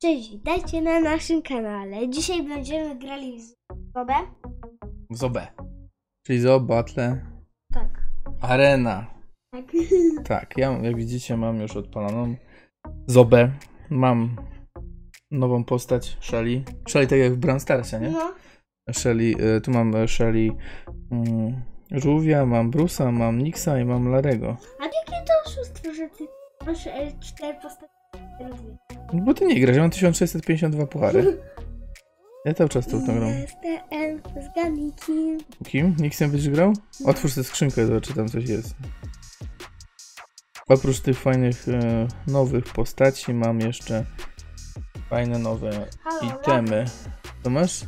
Cześć, witajcie na naszym kanale. Dzisiaj będziemy grali w Zobę. W Zobę. Czyli Zoo Battle Tak. Arena. Tak. Tak, ja jak widzicie mam już odpaloną Zobę. Mam nową postać Shelly. Shelly tak jak w Brawl Starsie, nie? No. Shelly, tu mam Shelly Żółwia, mam Bruce'a, mam Nixa i mam Larego. A jakie to oszustwo, że ty masz 4 postacie? Bo ty nie grasz, ja mam 1652 puchary. Ja cały czas tą grą. Jestem z Ganiki. Kim? Nixem będziesz grał? Otwórz tę skrzynkę, zobacz czy tam coś jest. Oprócz tych fajnych nowych postaci mam jeszcze fajne nowe itemy. Co masz?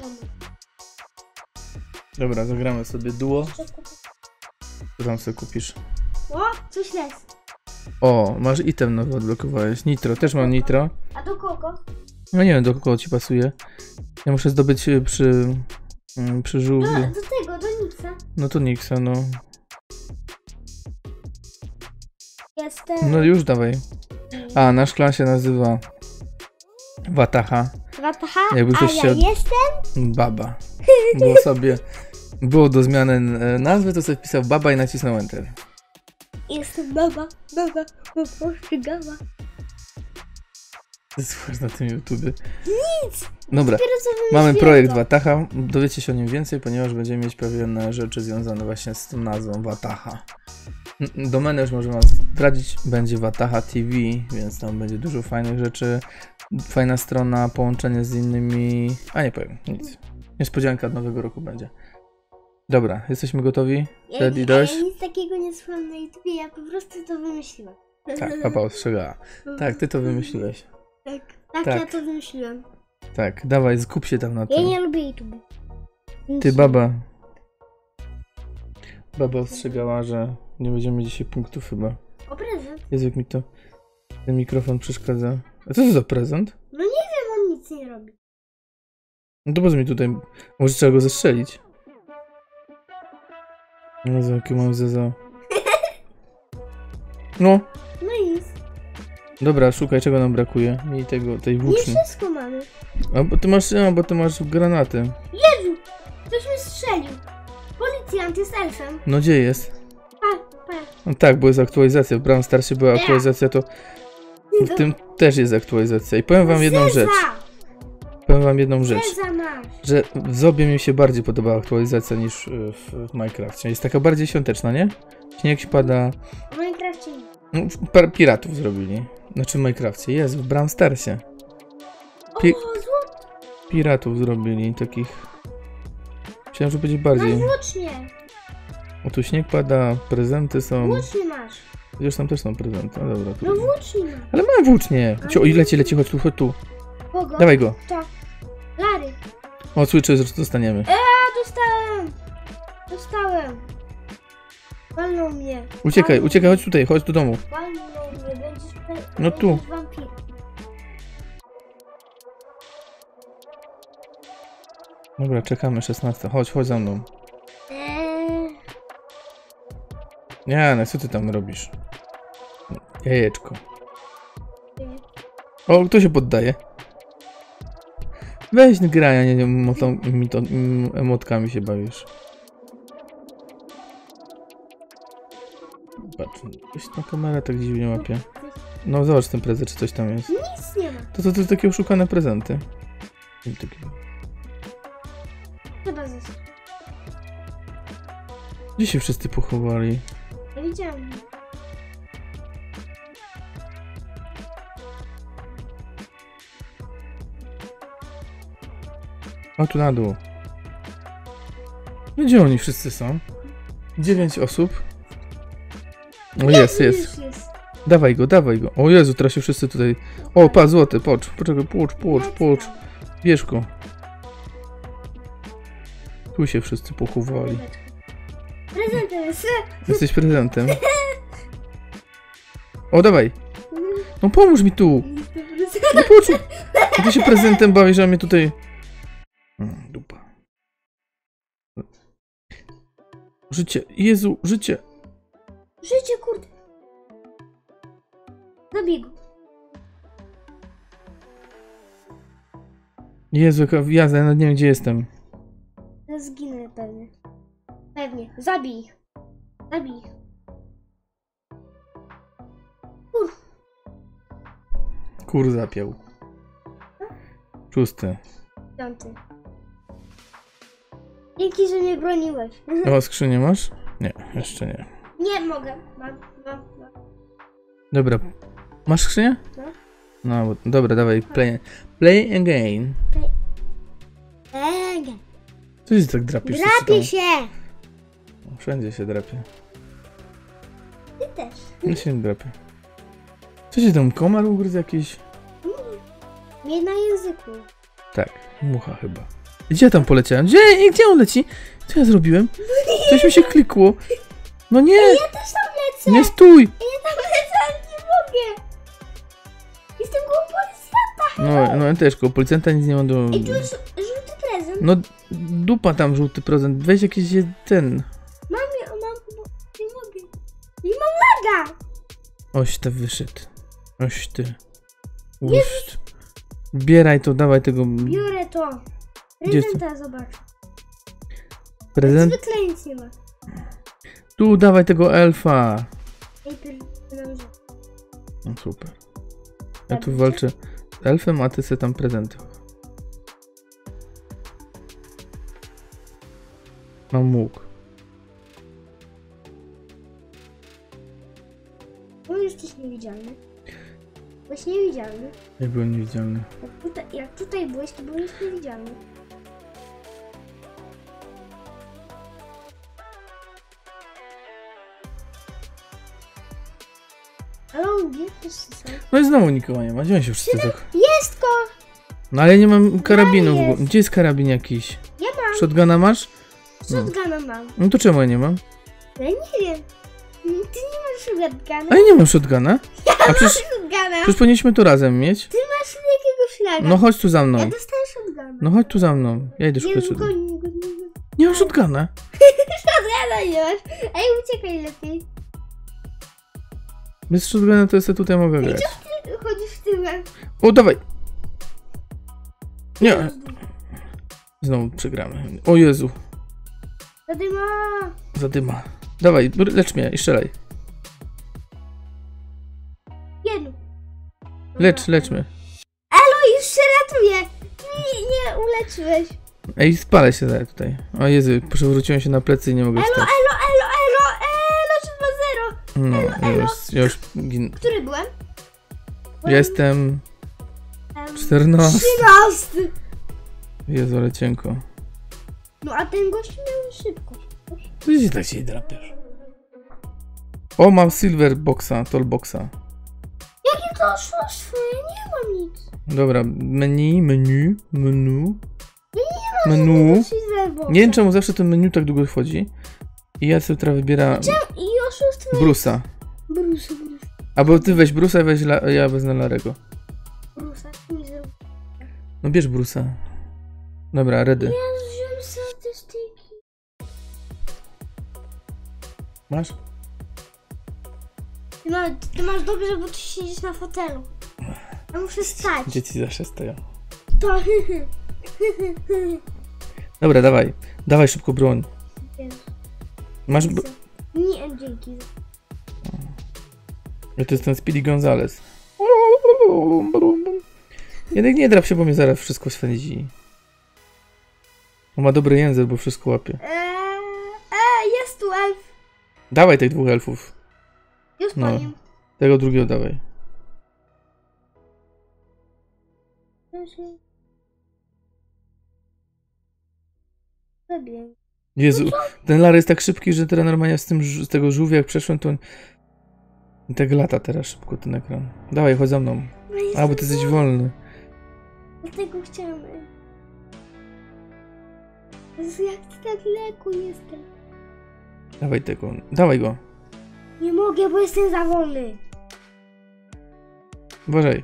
Dobra, zagramy sobie duo. Co tam sobie kupisz? O, coś jest. O, masz item nowy odblokowałeś. Nitro, też mam nitro. A do kogo? No nie wiem do kogo ci pasuje. Ja muszę zdobyć przy żółwiu. Do tego, do Nixa. No to Nixa, no. Jestem. No już dawaj. A, nasz klan się nazywa Wataha. Wataha, Jakby ktoś a chciał... ja jestem? Baba. Było do zmiany nazwy, to sobie wpisał Baba i nacisnął Enter. Jestem baba, przygała. Słuchasz na tym YouTubie. Nic! Dobra, mamy mamy projekt Wataha. Dowiecie się o nim więcej, ponieważ będziemy mieć pewne rzeczy związane właśnie z tą nazwą Wataha. Domenę już możemy zdradzić, będzie Wataha TV, więc tam będzie dużo fajnych rzeczy. Fajna strona, połączenie z innymi... A nie powiem, nic. Niespodzianka od nowego roku będzie. Dobra, jesteśmy gotowi? Ready, dość? Ja nic takiego nie słucham na YouTubie, ja po prostu to wymyśliłam. Tak, papa ostrzegała. Tak, ty to wymyśliłeś. Tak, Tak. ja to wymyśliłam. Tak, dawaj, skup się tam na Ja tym. nie lubię YouTube. Ty, baba. Baba ostrzegała, że nie będziemy dzisiaj punktów chyba. O prezent? Jezu, jak mi to... Ten mikrofon przeszkadza. A co to za prezent? No nie wiem, on nic nie robi. No to po co mi tutaj... Może trzeba go zestrzelić? Jezu, jakie mam zeza. No. No i nic. Dobra, szukaj, czego nam brakuje. Miej tej Nie włóczni. wszystko mamy. Bo ty masz granaty. Jezu! Ktoś mnie strzelił. Policjant jest elfem. No gdzie jest? Pa. No tak, bo jest aktualizacja. W Brawl Starsie była aktualizacja, to w tym też jest aktualizacja. I powiem wam jedną rzecz. Powiem wam jedną rzecz. Zeza masz. Że w Zobie mi się bardziej podoba aktualizacja niż w Minecrafcie. Jest taka bardziej świąteczna, nie? Śnieg pada. W Minecrafcie nie. No, piratów zrobili. Znaczy w Minecrafcie. Jest, w Brawl Starsie. O, złoto. Piratów zrobili, takich... Myślałem, że będzie bardziej. Masz włócznie. O, tu śnieg pada, prezenty są. Włócznie masz. Chociaż tam też są prezenty, no dobra. No włócznie masz. Ale mam włócznie. O, leci, chodź tu. Kogo? Dawaj go. To. Lary. O, słyszę, że dostaniemy. Dostałem. Walnął mnie. Uciekaj, chodź tutaj, chodź do domu. Walnął mnie, będziesz No tu. będziesz wampir. Dobra, czekamy, 16. Chodź za mną. Nie, no co ty tam robisz? Jajeczko. O, kto się poddaje? Weź graj, a nie emotkami się bawisz. Patrz, coś na kamerę tak dziwnie łapie. No zobacz ten prezent, czy coś tam jest. Nic nie ma. To takie oszukane prezenty. Chyba zes. Gdzie się wszyscy pochowali? Ja widziałam. O, tu na dół. No gdzie oni wszyscy są? 9 osób. O, jest. Dawaj go. O Jezu, teraz się wszyscy tutaj... O, pa, złoty, poczekaj, płocz. Bierz go. Tu się wszyscy pochowali. Prezentem jest. Jesteś prezentem. O, dawaj. No pomóż mi tu. No poczuł. Ty się prezentem bawisz, a mnie tutaj... Dupa. Życie, Jezu, życie. Życie, kurde. Zabij go. Jezu, jaka jazda, ja nawet nie wiem, gdzie jestem. Ja zginę pewnie. Pewnie. Zabij ich. Zabij ich. Kur zapiął. 6. 5. Dzięki, że mnie broniłeś. O, skrzynię masz? Nie, jeszcze nie. Nie mogę. Mam. Dobra. Masz skrzynię? No. No, dobra, dawaj, play again. Co się tak drapiesz? Drapie się! Wszędzie się drapie. Ty też. Ja się nie drapię. Co się tam, komar ugryzł jakiś? Nie na języku. Tak, mucha chyba. Gdzie ja tam poleciałem? Gdzie on leci? Co ja zrobiłem? Coś mi się klikło. No nie! Ja też tam lecę! Nie stój! Ja tam lecę, ale nie mogę! Jestem koło policjanta! No ja też, koło policjanta nic nie mam do... Ej, tu jest żółty prezent. No dupa tam żółty prezent. Weź jakiś ten... Mam chyba... Nie mogę. Nie mam laga! Oś ty wyszedł. Oś ty. Uż. Bieraj to, dawaj tego... Biorę to. Gdzie Prezenta zobacz. Prezent? Zwykle nic nie ma. Tu, dawaj tego elfa. Ej, dobrze. No super. Ja tu walczę z elfem, a ty sobie tam prezenty. Mam łuk. Bo jesteś niewidzialny. Byłeś niewidzialny. Ja byłem niewidzialny. Jak tutaj byłeś, to byłeś niewidzialny. Ale on wie, wszyscy są. No i znowu nikogo nie ma. Gdzie on się wszyscy tak... Jest ko! No ale ja nie mam karabinu w jest. ogóle. Gdzie jest karabin jakiś? Ja mam. Shotguna masz? Shotguna mam. No to czemu ja nie mam? Ja nie wiem. Ty nie masz shotguna. A ja nie mam shotguna. A przecież Shotguna. powinniśmy to razem mieć. Ty masz jakiego szlaga. No chodź tu za mną. Ja dostałem shotguna. No chodź tu za mną. Ja idę Nie szukać wiem, shotguna. go. Nie mam shotguna. Shotguna nie masz. Ej, uciekaj lepiej. Bez shotguna to ja sobie tutaj mogę grać. Ty chodzisz tyłem. O, dawaj. Nie. Znowu przegramy. O Jezu. Zadyma. Zadyma. Dawaj, lecz mnie i strzelaj. Jedno. Lecz mnie. Elo, już się ratuje. Nie uleczyłeś. Ej, spalę się zaraz tutaj. O Jezu, przewróciłem się na plecy i nie mogę wstać. Elo, 3-2-0. No, ja już ginę. Który byłem? Jestem 14. 13. Jezu, ale cienko. No a ten gość miał szybkość. Co się tak się drapiesz? O, mam silver boxa, toolboxa. Jakie to oszustwo? Ja nie mam nic. Dobra, menu. Ja nie Menu. mam Nie wiem czemu zawsze to menu tak długo wchodzi. I ja sobie teraz wybieram I oszustwo. Bruce'a. Bruce. Albo ty weź Bruce'a i weź ja wezmę Larego. Bruce. No bierz Bruce'a. Dobra, ready. Ja wziąłem statystyki. Masz? Ty masz dobrze, bo ty siedzisz na fotelu. Ja muszę stać. Dzieci zawsze stoją. To. Dobra, dawaj. Dawaj szybko broń. Masz... Nie, dzięki. Ja to jest ten Speedy Gonzales. Jednak nie drap się, bo mnie zaraz wszystko swędzi. On ma dobry język, bo wszystko łapie. Jest tu elf. Dawaj tych 2 elfów. Już po No. nim. Tego drugiego dawaj. Zabiję. Jezu, ten Larry jest tak szybki, że teraz normalnie z tego żółwia jak przeszłem, to... I tak lata teraz szybko ten ekran. Dawaj, chodź za mną. A, bo ty jesteś wolny. Dlatego chciałem. Jezu, jak ty tak lekko jestem. Dawaj tego. Dawaj go. Nie mogę, bo jestem za wolny. Uważaj.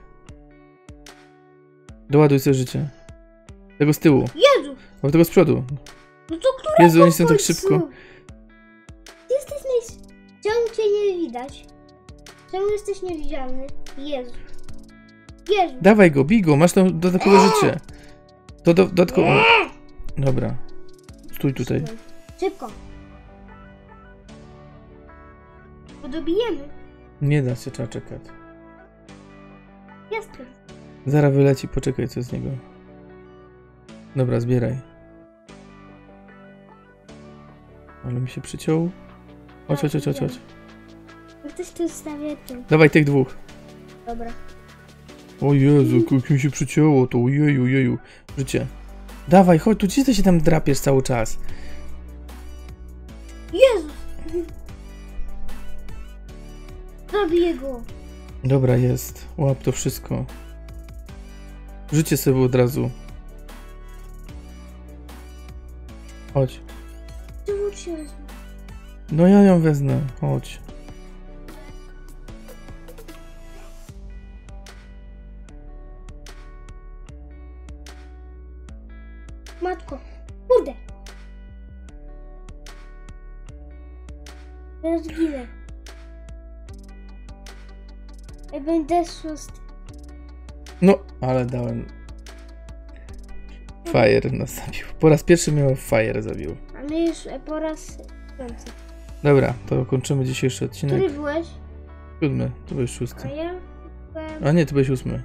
Doładuj sobie życie. Tego z tyłu. Jezu! Albo tego z przodu. No to którego Jezu, oni są w tak końcu? szybko. Ty jesteś Czemu cię nie widać? Czemu jesteś niewidzialny? Jezu. Jezu. Dawaj go, bij go, masz tam dodatkowe życie. To dodatkowo... Dobra. Stój tutaj. Szybko. Bo dobijemy. Nie da się, trzeba czekać. Jasne. Zaraz wyleci, poczekaj co z niego. Dobra, zbieraj. Ale mi się przyciął. Chodź. Ktoś tu stawia tu. Dawaj tych dwóch. Dobra. O Jezu, jak mi się przycięło to, ojeju. Życie. Dawaj, chodź, tu gdzie ty się tam drapiesz cały czas? Jezu! Zabiję go. Dobra, jest. Łap to wszystko. Życie sobie od razu. Chodź. Czemu się wezmę? No ja ją wezmę, chodź. Matko. Kurde. Teraz ginę. Ja będę szósty. No, ale dałem. Fire nas zabił. Po raz pierwszy mnie Fire zabił. A my już po raz piąty. Dobra, to kończymy dzisiejszy odcinek. Który byłeś? 7, to byłeś A 6. ja byłem... A nie, to byłeś 8.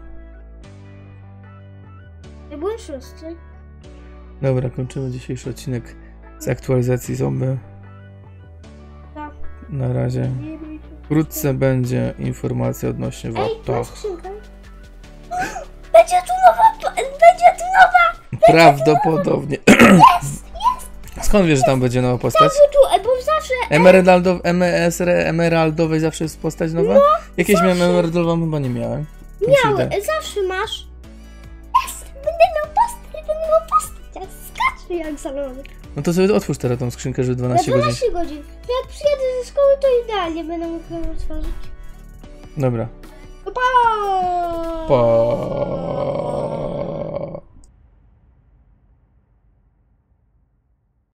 Ja byłem szósty. Dobra, kończymy dzisiejszy odcinek z aktualizacji zombie. Tak. Na razie. Wkrótce będzie informacja odnośnie Ej, masz Watach. skrzynkę? Będzie tu nowa! Będzie tu nowa! Prawdopodobnie. Skąd wiesz, że tam będzie nowa postać? Tu, bo zawsze... Emeraldowej zawsze jest postać nowa? No, Jakieś miałem emeraldową, chyba nie miałem. To mi się wydaje. Zawsze masz. Będę miał postać. Skaczę jak salony. No to sobie otwórz teraz tą skrzynkę, że Na 12 godzin. 12 godzin. Jak przyjadę ze szkoły, to idealnie będę mógł ją otworzyć. Dobra. Pa! Pa.